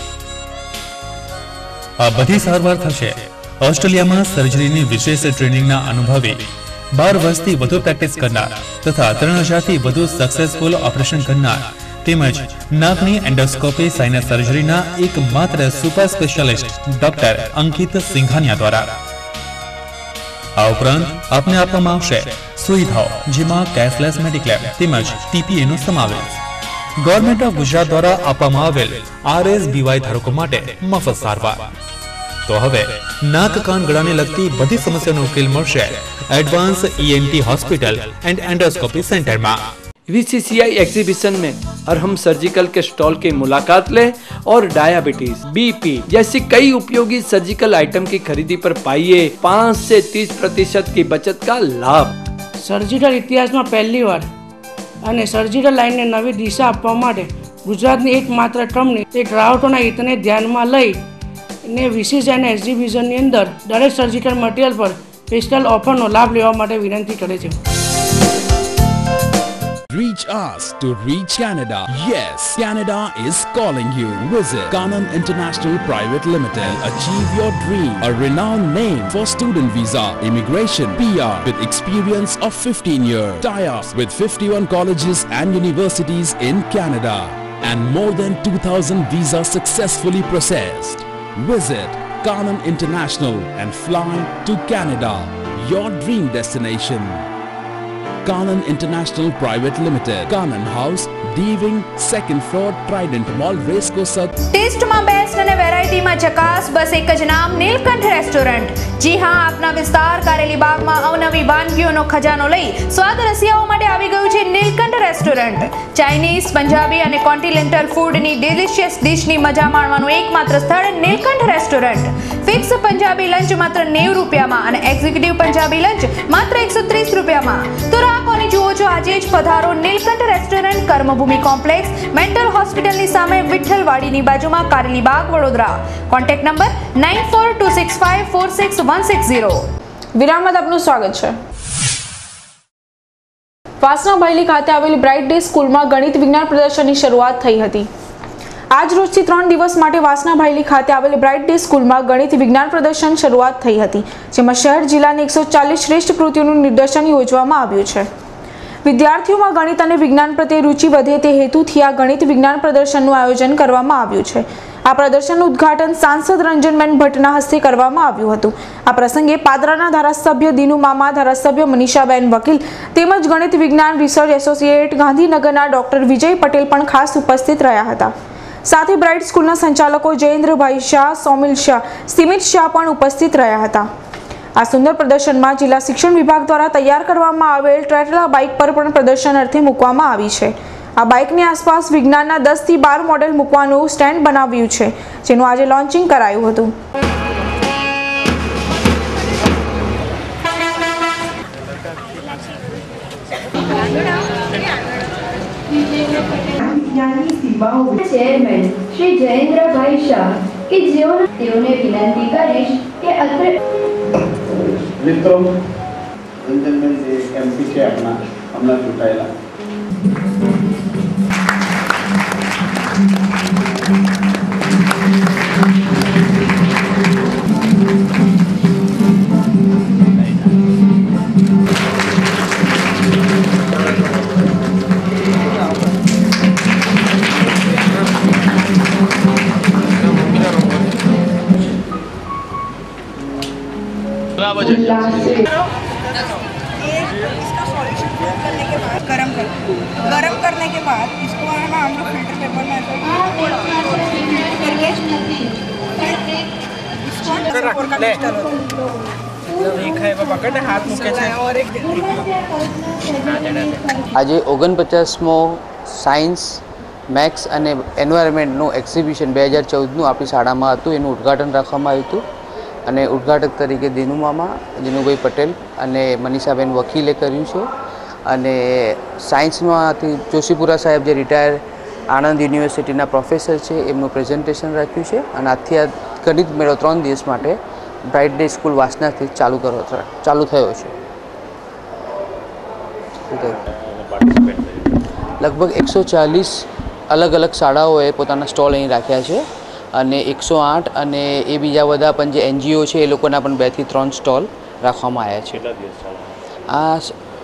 આ બધી સારવાર થશે ઓસ્ટ્રેલિયામાં સર્જરીની વિશેષ ટ્રેનિંગના અનુભવી બાર વર્ષથી વધુ પ્રેક્ટિસ કરનાર તથા ત્રણ હજારથી વધુ સક્સેસફુલ ઓપરેશન કરનાર તેમજ નાકની એન્ડોસ્કોપી સાઇનસ સર્જરીના એકમાત્ર super specialist doctor Ankit Singhania દ્વારા. આ ઉપરાંત આપને આપવામાં આવશે સુવિધાઓ જેમાં કેશલેસ મેડિક્લેમ તેમજ ટીપીએ નો સમાવેશ. ગવર્મેન્ટ ઓફ ગુજરાત દ્વારા આપવામાં આવેલ આરએસબીવાય ધારકો માટે મફત સારવાર. તો હવે નાક, કાન, ગળાને લગતી બધી સમસ્યાનો ઉકેલ મળશે advance ENT hospital and endoscopy centre में। वीसीसीआई एग्जीबिशन में अरहम सर्जिकल के स्टॉल की मुलाकात ले और डायबिटीज, बीपी जैसी कई उपयोगी सर्जिकल आइटम की खरीदी पर पाइए पाँच से तीस प्रतिशत की बचत का लाभ। સર્જિકલ ઇતિહાસમાં પહેલીવાર અને સર્જિકલ લાઇનને નવી દિશા આપવા માટે ગુજરાતની એકમાત્ર કંપની તે ગ્રાહકોના હિતને ધ્યાનમાં લઈ ને વીસીસીઆઈના એક્ઝિબિશનની અંદર દરેક સર્જિકલ મટીરિયલ પર સ્પેશિયલ ઓફરનો લાભ લેવા માટે વિનંતી કરે છે. Reach us to reach Canada. Yes, Canada is calling you. Visit Kanan International Private Limited. Achieve your dream. A renowned name for student visa, immigration, P R with experience of fifteen years. Tie-ups with fifty-one colleges and universities in Canada. And more than two thousand visas successfully processed. Visit Kanan International and fly to Canada. Your dream destination. Kanan International Private Limited, Kanan House, Deeving, second floor, Trident Mall, Racecourse. ટેસ્ટમાં best અને વેરાયટીમાં ચકાસ બસ એક જ નામ Nilkanth restaurant. જી હા, આપના વિસ્તાર કારેલી બાગમાં અવનવી વાનગીઓનો ખજાનો લઈ સ્વાદ રસિયાઓ માટે આવી ગયું છે નીલકંઠ રેસ્ટોરન્ટ. ચાઇનીઝ, પંજાબી અને કોન્ટિનેન્ટલ ફૂડની ડિલિશિયસ ડિશની મજા માણવાનું એકમાત્ર સ્થળ Nilkanth restaurant. Fix Punjabi lunch માત્ર નેવું રૂપિયામાં અને એક્ઝિક્યુટિવ પંજાબી લંચ માત્ર એકસો ત્રીસ રૂપિયામાં. તો રાખોની જુઓ છો આજે જ પધારો Nilkanth restaurant, Karmabhoomi complex, mental હોસ્પિટલની સામે, વિઠ્ઠલવાડીની બાજુમાં, Kareli Baug, Vadodara. Contact number nine four two six five four six one six zero. વિરામમાં આપનું સ્વાગત છે. વાસણા ભાયલી ખાતે આવેલી બ્રાઇટ ડે સ્કૂલમાં ગણિત વિજ્ઞાન પ્રદર્શનની શરૂઆત થઈ હતી. આજ રોજથી ત્રણ દિવસ માટે વાસણા ભાયલી ખાતે આવેલી બ્રાઇટ ડે સ્કૂલમાં ગણિત વિજ્ઞાન પ્રદર્શન શરૂઆત થઈ હતી, જેમાં શહેર જિલ્લાની એકસો ચાલીસ શ્રેષ્ઠ કૃતિઓનું નિદર્શન યોજવામાં આવ્યું છે. વિદ્યાર્થીઓમાં ગણિત અને વિજ્ઞાન પ્રત્યે રુચિ વધે તે હેતુથી આ ગણિત વિજ્ઞાન પ્રદર્શનનું આયોજન કરવામાં આવ્યું છે. આ પ્રદર્શનનું ઉદ્ઘાટન સાંસદ રંજનબેન ભટ્ટના હસ્તે કરવામાં આવ્યું હતું. આ પ્રસંગે પાદરાના ધારાસભ્ય દિનુ મામા, ધારાસભ્ય મનીષાબેન વકીલ તેમજ ગણિત વિજ્ઞાન રિસર્ચ એસોસિએટ ગાંધીનગરના ડોક્ટર વિજય પટેલ પણ ખાસ ઉપસ્થિત રહ્યા હતા. સાથે બ્રાઇટ સ્કૂલના સંચાલકો જયેન્દ્રભાઈ શાહ, સોમિલ શાહ, સિમિત શાહ પણ ઉપસ્થિત રહ્યા હતા. આ સુંદર પ્રદર્શનમાં જિલ્લા શિક્ષણ વિભાગ દ્વારા તૈયાર કરવામાં આવેલ ટ્રેટલા બાઇક પર પણ પ્રદર્શન અર્થે મૂકવામાં આવી છે. આ બાઇકની આસપાસ વિજ્ઞાનના દસ થી બાર મોડેલ મૂકવાનું સ્ટેન્ડ બનાવ્યું છે, જેનું આજે લોન્ચિંગ કરાયું હતું. ચેરમેન શ્રી જયેન્દ્રભાઈ શાહ કે જેઓ તેઓને વિનંતી કરીશ કે અત્રે મિત્રો રંજનભાઈ જે એમપી છે આપણા હમણાં ચૂંટાયેલા गरम कर गरम करने के बाद इसको है ना हम लोग फिल्टर पेपर में આજે ઓગણપચાસમો સાયન્સ મેથ્સ અને એન્વાયરમેન્ટનું એક્ઝિબિશન બે હજાર ચૌદનું આપણી શાળામાં હતું. એનું ઉદ્ઘાટન રાખવામાં આવ્યું હતું અને ઉદ્ઘાટક તરીકે દિનુમામા જીનુભાઈ પટેલ અને મનીષાબેન વકીલે કર્યું છે. અને સાયન્સમાંથી જોશીપુરા સાહેબ જે રિટાયર આણંદ યુનિવર્સિટીના પ્રોફેસર છે એમનું પ્રેઝન્ટેશન રાખ્યું છે. અને આજથી આ ગણિત મેળો ત્રણ દિવસ માટે બ્રાઇટ ડે સ્કૂલ વાસનાથી ચાલુ કરો ચાલુ થયો છે. લગભગ એકસો ચાલીસ અલગ અલગ શાળાઓએ પોતાના સ્ટોલ અહીં રાખ્યા છે અને એકસો આઠ અને એ બીજા બધા પણ જે એનજીઓ છે એ લોકોના પણ બેથી ત્રણ સ્ટોલ રાખવામાં આવ્યા છે. આ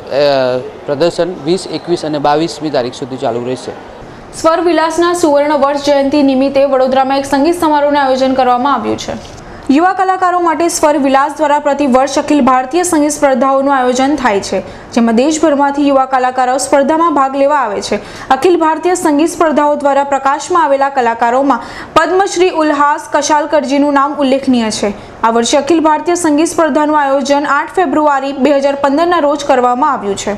પ્રદર્શન વીસ એકવીસ અને બાવીસમી તારીખ સુધી ચાલુ રહેશે. સ્વર વિલાસના સુવર્ણ વર્ષ જયંતિ નિમિત્તે વડોદરામાં એક સંગીત સમારોહનું આયોજન કરવામાં આવ્યું છે. યુવા કલાકારો માટે સ્વર વિલાસ દ્વારા પ્રતિ વર્ષ અખિલ ભારતીય સંગીત સ્પર્ધાઓનું આયોજન થાય છે, જેમાં દેશભરમાંથી યુવા કલાકારો સ્પર્ધામાં ભાગ લેવા આવે છે. અખિલ ભારતીય સંગીત સ્પર્ધાઓ દ્વારા પ્રકાશમાં આવેલા કલાકારોમાં પદ્મશ્રી ઉલ્હાસ કશાલકરજીનું નામ ઉલ્લેખનીય છે. આ વર્ષે અખિલ ભારતીય સંગીત સ્પર્ધાનું આયોજન આઠ ફેબ્રુઆરી બે હજાર પંદરના રોજ કરવામાં આવ્યું છે.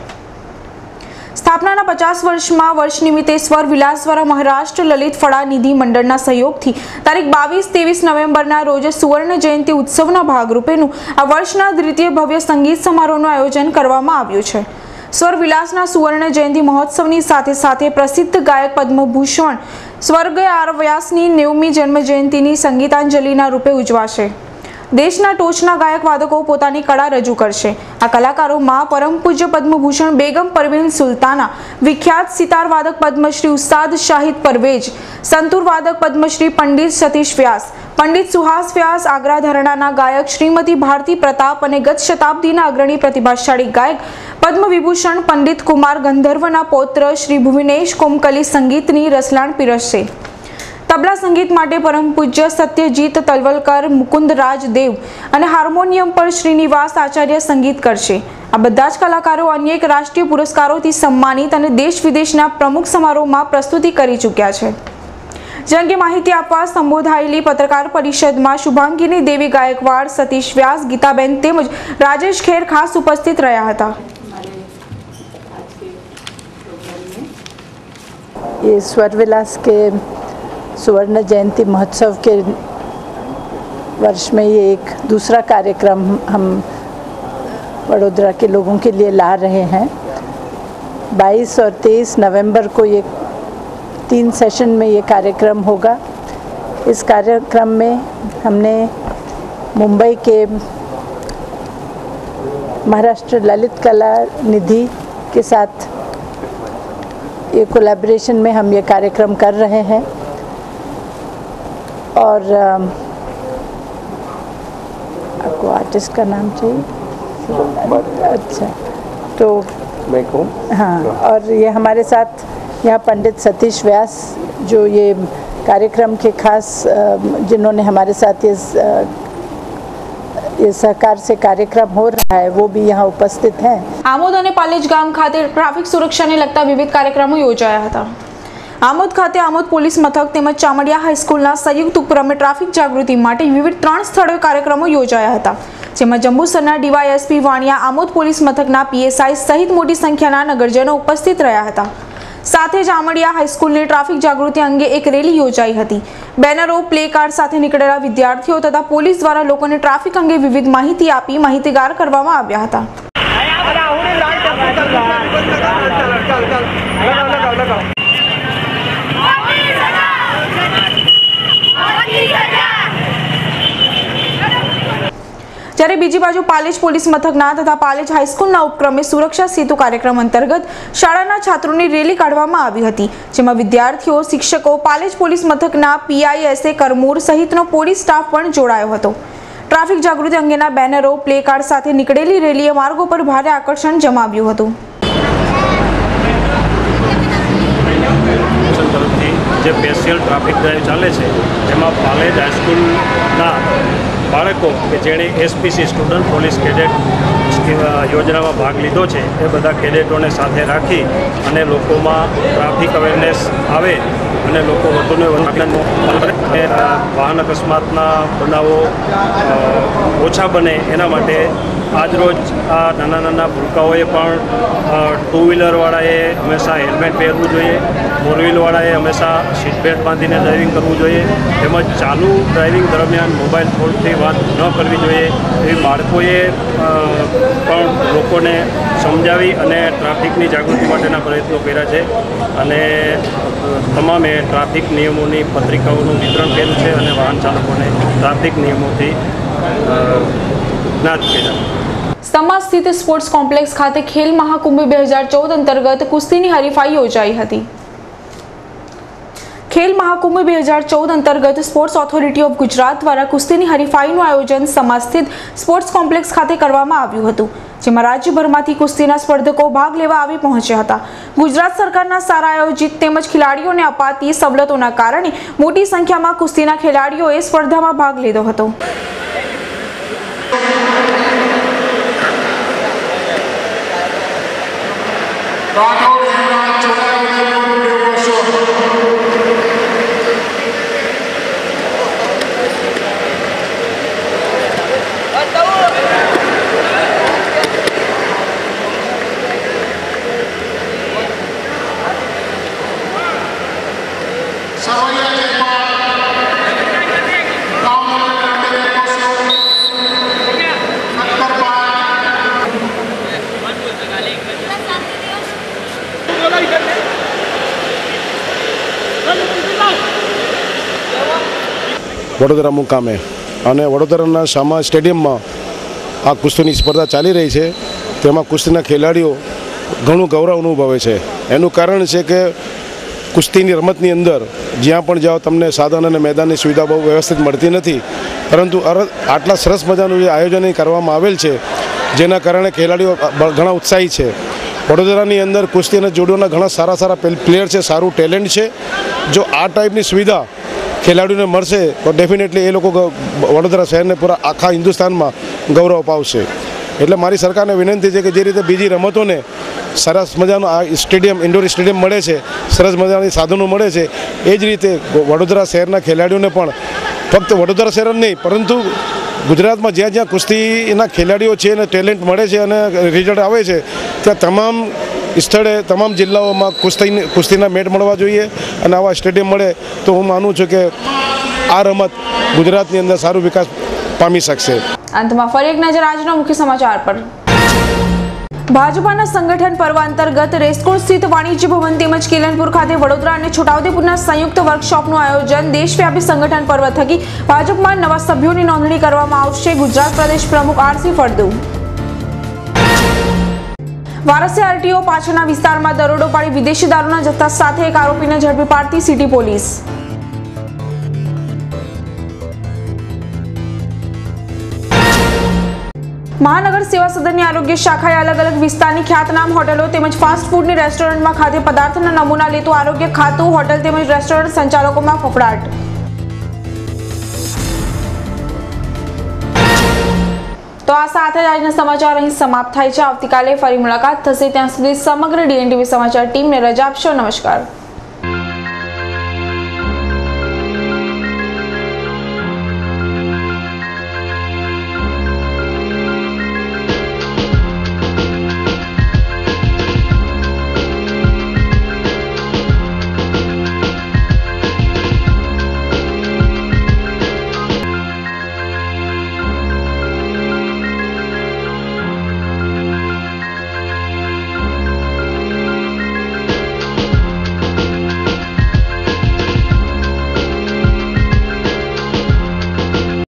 સ્થાપનાના પચાસ વર્ષમાં વર્ષ નિમિત્તે સ્વર વિલાસ દ્વારા મહારાષ્ટ્ર લલિત ફળા નિધિ મંડળના સહયોગથી તારીખ બાવીસ ત્રેવીસ નવેમ્બરના રોજ સુવર્ણ જયંતિ ઉત્સવના ભાગરૂપેનું આ વર્ષના દ્વિતીય ભવ્ય સંગીત સમારોહનું આયોજન કરવામાં આવ્યું છે. સ્વર વિલાસના સુવર્ણ જયંતિ મહોત્સવની સાથે સાથે પ્રસિદ્ધ ગાયક પદ્મભૂષણ સ્વર્ગીય આર વ્યાસની નેવમી જન્મ જયંતિની સંગીતાંજલિના રૂપે ઉજવાશે. દેશના ટોચના ગાયક વાદકો પોતાની કળા રજૂ કરશે. આ કલાકારોમાં પરમ પૂજ્ય પદ્મભૂષણ બેગમ પરવીન સુલતાના, વિખ્યાત સિતાર વાદક પદ્મશ્રી ઉસ્તાદ શાહિદ પરવેજ, સંતૂર વાદક પદ્મશ્રી પંડિત સતીશ વ્યાસ, પંડિત સુહાસ વ્યાસ, આગ્રા ધરણાના ગાયક શ્રીમતી ભારતી પ્રતાપ અને ગત શતાબ્દીના અગ્રણી પ્રતિભાશાળી ગાયક પદ્મ વિભૂષણ પંડિત કુમાર ગંધર્વના પૌત્ર શ્રી ભુવનેશ કોમકલી સંગીતની રસલાણ પીરસશે. તબલા સંગીત માટે પરમ પૂજ્ય સત્યજીત તલવલકર, મુકુંદરાજ દેવ અને હાર્મોનિયમ પર શ્રીનિવાસ આચાર્ય સંગીત કરશે. આ બધા જ કલાકારો અનેક રાષ્ટ્રીય પુરસ્કારોથી સન્માનિત અને દેશ વિદેશના પ્રમુખ સમારોહમાં પ્રસ્તુતિ કરી ચૂક્યા છે. જે અંગે માહિતી આપવા સંબોધાયેલી પત્રકાર પરિષદમાં શુભાંગીની દેવી ગાયકવાડ, સતીશ વ્યાસ, ગીતાબેન તેમજ રાજેશ ખેર ખાસ ઉપસ્થિત રહ્યા હતા. ये स्वर विलास के स्वर्ण जयंती महोत्सव के वर्ष में ये एक दूसरा कार्यक्रम हम वडोदरा के लोगों के लिए ला रहे हैं. बाईस और तेईस नवंबर को ये तीन सेशन में ये कार्यक्रम होगा. इस कार्यक्रम में हमने मुंबई के महाराष्ट्र ललित कला निधि के साथ ये कोलैबोरेशन में हम ये कार्यक्रम कर रहे हैं. और आपको आर्टिस्ट का नाम चाहिए? अच्छा, तो मैं कहूँ हाँ. और ये हमारे साथ यहाँ पंडित सतीश व्यास, जो ये कार्यक्रम के खास जिन्होंने हमारे साथ ये ये सहकार से कार्यक्रम हो रहा है, वो भी यहाँ उपस्थित हैं. આમોદ અને પાલેજ ગામ ખાતે ટ્રાફિક સુરક્ષાને લગતા વિવિધ કાર્યક્રમો યોજાયા હતા. આમોદ ખાતે આમોદ પોલીસ મથક તેમજ ચામડિયા હાઈસ્કૂલના સંયુક્ત ઉપક્રમે ટ્રાફિક જાગૃતિ માટે વિવિધ ત્રણ સ્થળોએ કાર્યક્રમો યોજાયા હતા, જેમાં જંબુસરના ડીવાયએસપી વાણિયા, આમોદ પોલીસ મથકના પીએસઆઈ સહિત મોટી સંખ્યાના નગરજનો ઉપસ્થિત રહ્યા હતા. સાથે જ આમડિયા હાઈસ્કૂલની ટ્રાફિક જાગૃતિ અંગે એક રેલી યોજાઈ હતી. બેનરો, પ્લે કાર્ડ સાથે નીકળેલા વિદ્યાર્થીઓ તથા પોલીસ દ્વારા લોકોને ટ્રાફિક અંગે વિવિધ માહિતી આપી માહિતગાર કરવામાં આવ્યા હતા. જ્યારે બીજી બાજુ પાલેજ પોલીસ મથકના તથા પાલેજ હાઈસ્કૂલના ઉપક્રમે સુરક્ષા સેતુ કાર્યક્રમ અંતર્ગત શાળાના છાત્રોની રેલી કાઢવામાં આવી હતી, જેમાં વિદ્યાર્થીઓ, શિક્ષકો, પાલેજ પોલીસ મથકના પીઆઈએસએ કરમૂર સહિતનો પોલીસ સ્ટાફ પણ જોડાયો હતો. ટ્રાફિક જાગૃતિ અંગેના બેનરો, પ્લે કાર્ડ સાથે નીકળેલી રેલીએ માર્ગો પર ભારે આકર્ષણ જમાવ્યું હતું. જે સ્પેશિયલ ટ્રાફિક ડ્રાઈવ ચાલે છે તેમાં પાલેજ હાઈસ્કૂલના બાળકો કે જેણે એસપીસી સ્ટુડન્ટ પોલીસ કેડેટ યોજનામાં ભાગ લીધો છે એ બધા કેડેટોને સાથે રાખી અને લોકોમાં ટ્રાફિક અવેરનેસ આવે અને લોકો વધુને વધુ વાહન અકસ્માતના બનાવો ઓછા બને એના માટે આજરોજ આ નાના નાના ભૂલકાઓએ પણ ટુ વ્હીલરવાળાએ હંમેશા હેલ્મેટ પહેરવું જોઈએ, ફોર વ્હીલવાળાએ હંમેશા સીટ બેલ્ટ બાંધીને ડ્રાઇવિંગ કરવું જોઈએ, તેમજ ચાલુ ડ્રાઇવિંગ દરમિયાન મોબાઈલ ફોનથી વાત ન કરવી જોઈએ એવી બાળકોએ પણ લોકોને સમજાવી અને ટ્રાફિકની જાગૃતિ માટેના પ્રયત્નો કર્યા છે અને તમામે ટ્રાફિક નિયમોની પત્રિકાઓનું વિતરણ કર્યું છે અને વાહન ચાલકોને ટ્રાફિક નિયમોથી જ્ઞાત કર્યા. સમા સ્થિત સ્પોર્ટ્સ કોમ્પ્લેક્સ ખાતે ખેલ મહાકુંભ બે હજાર ચૌદ અંતર્ગત કુસ્તીની હરીફાઈ યોજાઈ હતી. ખેલ મહાકુંભ બે હજાર ચૌદ અંતર્ગત સ્પોર્ટ્સ ઓથોરિટી ઓફ ગુજરાત દ્વારા કુસ્તીની હરીફાઈનું આયોજન સમા સ્થિત સ્પોર્ટ્સ કોમ્પ્લેક્સ ખાતે કરવામાં આવ્યું હતું, જેમાં રાજ્યભરમાંથી કુસ્તીના સ્પર્ધકો ભાગ લેવા આવી પહોંચ્યા હતા. ગુજરાત સરકારના સારા આયોજિત તેમજ ખેલાડીઓને અપાતી સવલતોના કારણે મોટી સંખ્યામાં કુસ્તીના ખેલાડીઓએ સ્પર્ધામાં ભાગ લીધો હતો. વડોદરા મુકામે અને વડોદરાના શામા સ્ટેડિયમમાં આ કુસ્તીની સ્પર્ધા ચાલી રહી છે. તેમાં કુસ્તીના ખેલાડીઓ ઘણું ગૌરવ અનુભવે છે. એનું કારણ છે કે કુસ્તીની રમતની અંદર જ્યાં પણ જાઓ તમને સાધન અને મેદાનની સુવિધા બહુ વ્યવસ્થિત મળતી નથી, પરંતુ આટલા સરસ મજાનું જે આયોજન કરવામાં આવેલ છે જેના કારણે ખેલાડીઓ ઘણા ઉત્સાહી છે. વડોદરાની અંદર કુસ્તી અને જુડોના ઘણા સારા સારા પ્લેયર છે, સારું ટેલેન્ટ છે. જો આ ટાઈપની સુવિધા ખેલાડીઓને મળશે તો ડેફિનેટલી એ લોકો વડોદરા શહેરને પૂરા આખા હિન્દુસ્તાનમાં ગૌરવ અપાવશે. એટલે મારી સરકારને વિનંતી છે કે જે રીતે બીજી રમતોને સરસ મજાનું આ સ્ટેડિયમ, ઇન્ડોર સ્ટેડિયમ મળે છે, સરસ મજાની સાધનો મળે છે, એ જ રીતે વડોદરા શહેરના ખેલાડીઓને પણ ફક્ત વડોદરા શહેર જ નહીં પરંતુ ગુજરાતમાં જ્યાં જ્યાં કુસ્તીના ખેલાડીઓ છે અને ટેલેન્ટ મળે છે અને રિઝલ્ટ આવે છે ત્યાં તમામ સ્થળે તમામ જિલ્લાઓમાં કુસ્તી કુસ્તીના મેચ મળવા જોઈએ અને આવા સ્ટેડિયમ મળે તો હું માનું છું કે આ રમત ગુજરાતની અંદર સારો વિકાસ પામી શકશે. અંતમાં ફરી એક નજર આજના મુખ્ય સમાચાર પર. ભાજપાના સંગઠન પર્વ અંતર્ગત રેસકોર્સ સ્થિત વાણિજ્ય ભવન તેમજ કેલનપુર ખાતે વડોદરા અને છોટાઉદેપુરના સંયુક્ત વર્કશોપનું આયોજન. દેશવ્યાપી સંગઠન પર્વ થકી ભાજપમાં નવા સભ્યોની નોંધણી કરવામાં આવશે. ગુજરાત પ્રદેશ પ્રમુખ આરસી ફળદુ. વારસે આરટીઓ પાછળના વિસ્તારમાં દરોડો પાડી વિદેશી દારૂના જથ્થા સાથે એક આરોપીને ઝડપી પાડતી સિટી પોલીસ. મહાનગર સેવા સદનની આરોગ્ય શાખાએ અલગ અલગ વિસ્તારની ખ્યાતનામ હોટલો તેમજ ફાસ્ટ ફૂડની રેસ્ટોરન્ટમાં ખાદ્ય પદાર્થના નમૂના લેતું આરોગ્ય ખાતું, હોટલ તેમજ રેસ્ટોરન્ટ સંચાલકોમાં ફફડાટ. તો આ સાથે જ આજના સમાચાર અહીં સમાપ્ત થાય છે. આવતીકાલે ફરી મુલાકાત થશે. ત્યાં સુધી સમગ્ર ડીએનટીવી સમાચાર ટીમને રજા આપશો. નમસ્કાર.